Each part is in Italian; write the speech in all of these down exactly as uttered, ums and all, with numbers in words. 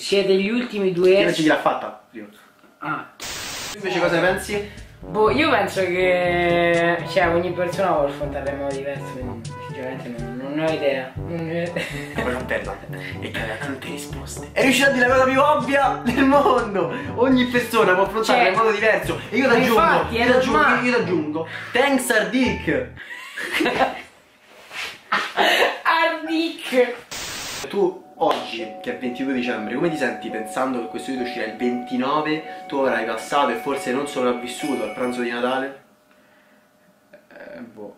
siete gli ultimi due ex. Invece chi l'ha fatta? Ah. Invece cosa ne pensi? Boh, io penso che cioè ogni persona vuole affrontare in modo diverso, quindi sinceramente non, non ne ho idea. Non ne ho idea. Poi bella e che aveva tante risposte. È riuscita a dire la cosa più ovvia del mondo. Ogni persona può affrontarla Cioè, in modo diverso. E io ti aggiungo, infatti, è io ti aggiungo, normale. io ti aggiungo. Thanks Ardic. Ardic. Tu oggi, che è ventidue dicembre, come ti senti pensando che questo video uscirà il ventinove? Tu avrai passato e forse non sopravvissuto al pranzo di Natale? Eh, boh.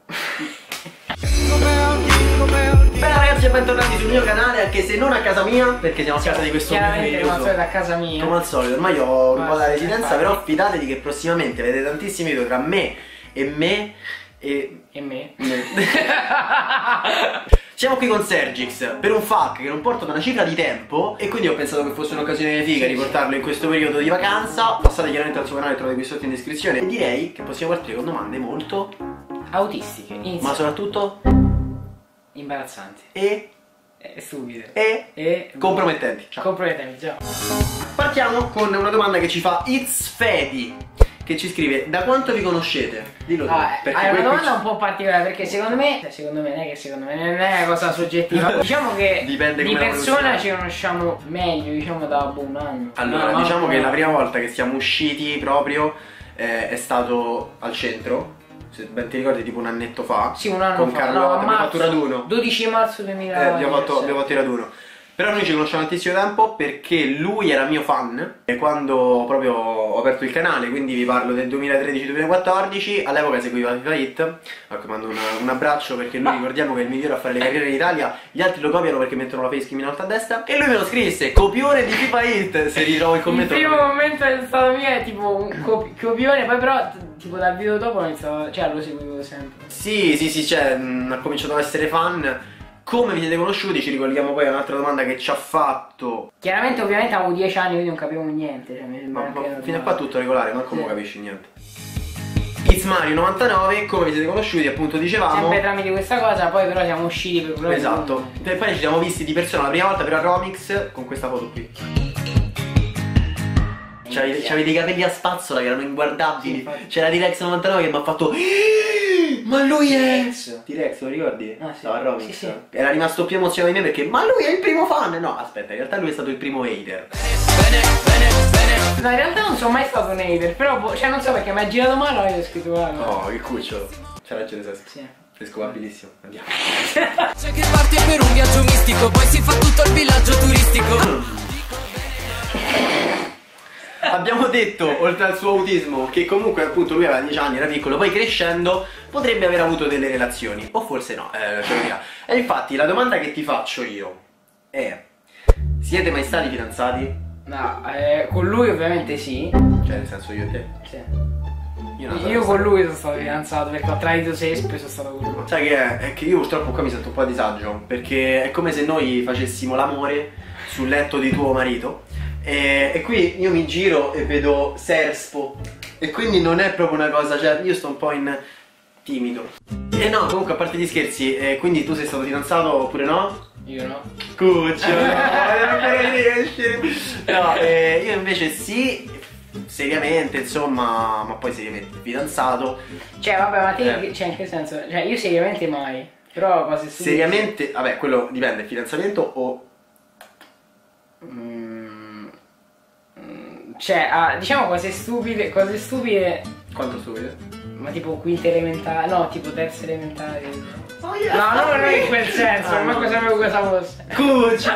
Beh ragazzi, bentornati sul mio canale, anche se non a casa mia, perché siamo a casa di questo chiaramente come al solito a mio casa mia. come al solito, ormai ho un Ma po' la sì, residenza, infatti. però fidatevi che prossimamente vedete tantissimi video tra me e me e... E me? me. Siamo qui con Sergix per un fuck che non porto da una cifra di tempo e quindi ho pensato che fosse un'occasione figa riportarlo in questo periodo di vacanza. Passate chiaramente al suo canale, trovate qui sotto in descrizione. E direi che possiamo partire con domande molto Autistiche, inizia. ma soprattutto Imbarazzanti. e E stupide. e E compromettenti. Ciao. Compromettenti, ciao. Partiamo con una domanda che ci fa It's Fedi, che ci scrive: da quanto vi conoscete? Dillo tu. Ah, perché è una qui- domanda un po' particolare perché secondo me, cioè, secondo me non è che secondo me non è una cosa soggettiva. Diciamo che Dipende di come la persona conosciamo. ci conosciamo meglio, diciamo da boh, un anno. Allora, No, diciamo no, che no. la prima volta che siamo usciti proprio eh, è stato al centro. Se ben ti ricordi, tipo un annetto fa. Sì, un anno con fa. Carlotta, No, a abbiamo fatto un marzo, raduno. dodici marzo duemila. Eh, abbiamo, fatto, abbiamo fatto il raduno. Però noi ci conosciamo tantissimo tempo perché lui era mio fan e quando proprio ho aperto il canale, quindi vi parlo del duemilatredici duemilaquattordici, all'epoca seguiva FIFA Hit. Ecco, mando una, un abbraccio perché lui, ricordiamo che è il migliore a fare le carriere in Italia, gli altri lo copiano perché mettono la facecam in alto a destra e lui me lo scrisse, copione di FIFA Hit, se ritrovo il commento. Il primo momento è stato mio è tipo un copi copione, poi però tipo dal video dopo ho iniziato, cioè lo seguivo sempre. Sì, sì, sì, cioè, mh, ha cominciato ad essere fan. Come vi siete conosciuti? Ci ricolleghiamo poi a un'altra domanda che ci ha fatto. Chiaramente ovviamente avevo dieci anni quindi non capivo niente, cioè, mi sembra Ma, anche ma normale. fino a qua tutto regolare, ma come Sì. capisci niente? It's Mario novantanove, come vi siete conosciuti? Appunto dicevamo. Sempre tramite questa cosa, poi però siamo usciti per problemi. Esatto. E poi ci siamo visti di persona la prima volta per a Romix con questa foto qui. C'avevi c'avevi dei capelli a spazzola che erano inguardabili. Sì, c'era T-Rex novantanove che mi ha fatto ma lui è T-Rex. T-Rex, lo ricordi? Ah, sì. No, a Romix. Sì, sì. Era rimasto più emozionato di me perché ma lui è il primo fan. No, aspetta, in realtà lui è stato il primo hater. No, in realtà non sono mai stato un hater, però boh, cioè non so perché mi ha girato male e ho scritto guarda. Oh, che cucciolo. C'ha ragione Sesco. Sì. Sei scopabilissimo. Andiamo. C'è chi parte per un viaggio mistico, poi si fa tutto il villaggio turistico. Abbiamo detto, oltre al suo autismo, che comunque appunto lui aveva dieci anni, era piccolo, poi crescendo potrebbe aver avuto delle relazioni, o forse no, eh, ce lo dirà. E infatti la domanda che ti faccio io è: siete mai stati fidanzati? No, eh, con lui ovviamente sì. Cioè nel senso io e te? Sì. Io, non Io sono con stato. lui sono stato fidanzato perché ho tradito Sespe e sono stato con lui. Sai che è? È che io purtroppo qua mi sento un po' a disagio, perché è come se noi facessimo l'amore sul letto di tuo marito. E, e qui io mi giro e vedo Serspo e quindi non è proprio una cosa, cioè io sto un po' in timido. E no, comunque a parte gli scherzi, eh, quindi tu sei stato fidanzato oppure no? Io no. Cuccio, no, non vorrei riescere. No, eh, io invece sì, seriamente insomma, ma poi seriamente fidanzato. Cioè vabbè, ma te, Eh. cioè in che senso? Cioè io seriamente mai. Però cose stupide. Seriamente, vabbè, quello dipende, fidanzamento o... Mm, mm, cioè, ah, diciamo cose stupide, cose stupide, Quanto stupido? ma tipo quinta elementare, no, tipo terza elementare. Oh, yeah. No, no, non in quel senso, Ah, ma no. cosa sapevo cosa fosse. Cuccio!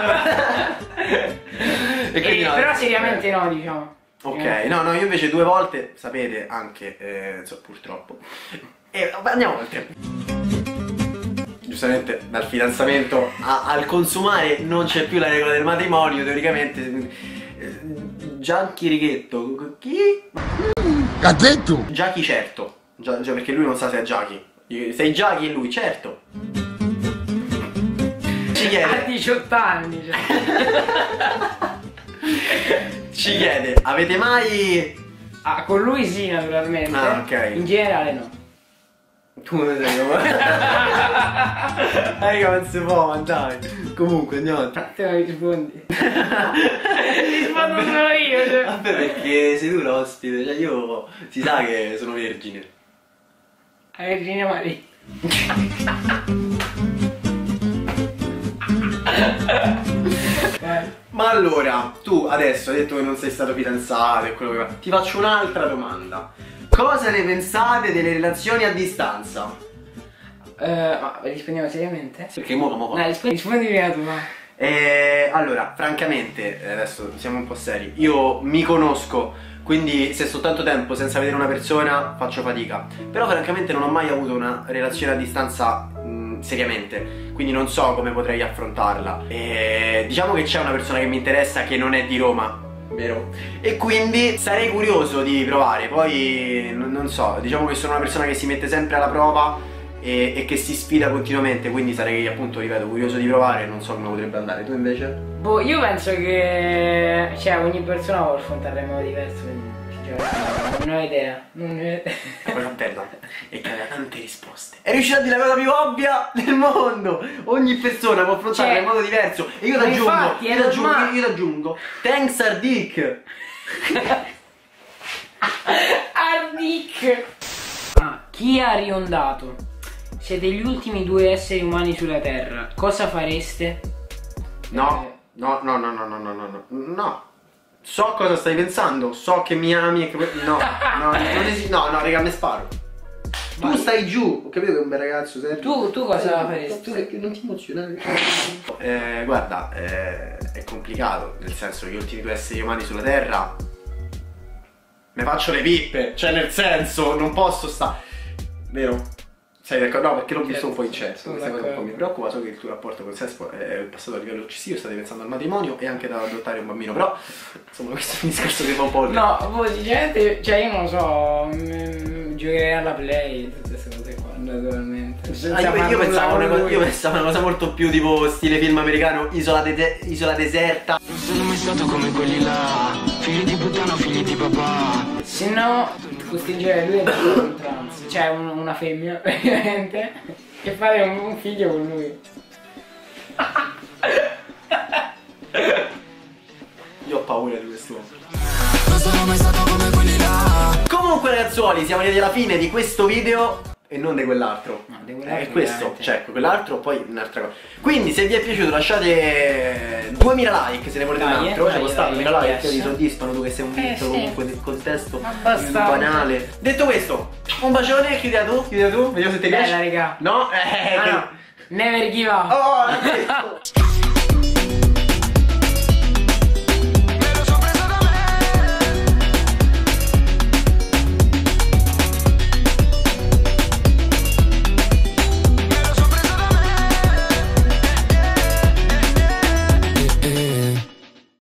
E quindi Eh, no, però eh, seriamente no, diciamo. Ok, Eh. no, no, io invece due volte, sapete, anche, eh, insomma, purtroppo. E vabbè, andiamo oltre. Giustamente dal fidanzamento a- al consumare non c'è più la regola del matrimonio, teoricamente. eh, Gianchi Righetto. Chi? Gazzetto! Giachi certo. Già, già, perché lui non sa se è Giachi. Sei Giachi e lui, certo. Ci A chiede. diciotto anni, cioè. Ci chiede, avete mai... Ah, con lui sì, naturalmente. Ah, ok. In generale no. Tu non sei come... Dai, non si può, ma dai. Comunque, andiamo avanti. Te lo rispondi. Rispondo solo io. Cioè. Vabbè, perché sei tu l'ospite, cioè io si sa che sono vergine. Vergine Maria. Ma allora, tu adesso hai detto che non sei stato fidanzato e quello che va. Ti faccio un'altra domanda. Cosa ne pensate delle relazioni a distanza? Uh, ma rispondiamo seriamente? Perché mo come No, rispondi, rispondi prima tu, ma. Eh, allora, francamente, adesso siamo un po' seri. Io mi conosco, quindi se sto tanto tempo senza vedere una persona faccio fatica. Però francamente non ho mai avuto una relazione a distanza mh, seriamente, quindi non so come potrei affrontarla. E diciamo che c'è una persona che mi interessa che non è di Roma, vero? E quindi sarei curioso di provare. Poi non, non so, diciamo che sono una persona che si mette sempre alla prova e, e che si sfida continuamente, quindi sarei appunto, ripeto, curioso di provare. Non so come potrebbe andare. Tu invece? Boh, io penso che cioè ogni persona vuole affrontarla in modo diverso, quindi cioè, non ho idea. Non ho idea. La cosa bella è che aveva tante risposte. È riuscita a dire la cosa più ovvia del mondo. Ogni persona può affrontarla Cioè, in modo diverso. E io ti ma aggiungo, infatti, è io ti aggiungo, normale. io ti aggiungo thanks Ardic. Ardic. Ah, chi ha riondato? Siete gli ultimi due esseri umani sulla Terra. Cosa fareste? No, no, no, no, no, no, no, no, no. So cosa stai pensando, so che mi ami e che... No, no, non esiste. No, no, raga, me sparo. Tu stai giù, ho capito che è un bel ragazzo, sei Tu, tu cosa eh, faresti? Tu che non ti emozionare. Eh, guarda, eh, è complicato, nel senso che gli ultimi due esseri umani sulla Terra ne faccio le pippe, cioè nel senso, non posso stare. Vero? Sei d'accordo? No, perché l'ho visto un po' incerto, questa cosa un po' mi preoccupa, so che il tuo rapporto con Sespo è passato a livello eccessivo, state pensando al matrimonio e anche da adottare un bambino, però insomma questo è un discorso che va un po' oltre. No, boh, sinceramente, cioè io non lo so, mm, giocherei alla play, tutte queste cose qua, naturalmente. Ah, io, io, pensavo una cosa, io pensavo una cosa molto più tipo stile film americano, isola, de isola deserta. Non sono mai stato come quelli là, figli di puttana, figli di papà. Se no, costringere lui a fare un trans, cioè un, una femmina, praticamente, e fare un, un figlio con lui. Io ho paura di quest'uomo. Non sono mai stato come quelli là. Comunque ragazzuoli, siamo arrivati alla fine di questo video e non di quell'altro. No, di quell'altro È questo, veramente. cioè quell'altro poi un'altra cosa. Quindi se vi è piaciuto lasciate duemila like se ne volete Dai, un altro. dai, Ci può stare dai, duemila yes. like, vi soddisfano tu che sei un Eh, vinto sì. comunque nel contesto Abbastanza. banale. Detto questo, un bacione, chiudila tu, chiudila tu, vediamo se ti Bella, piace. raga. No? Eh, Ah, no. Never give up. Oh, l'ha detto.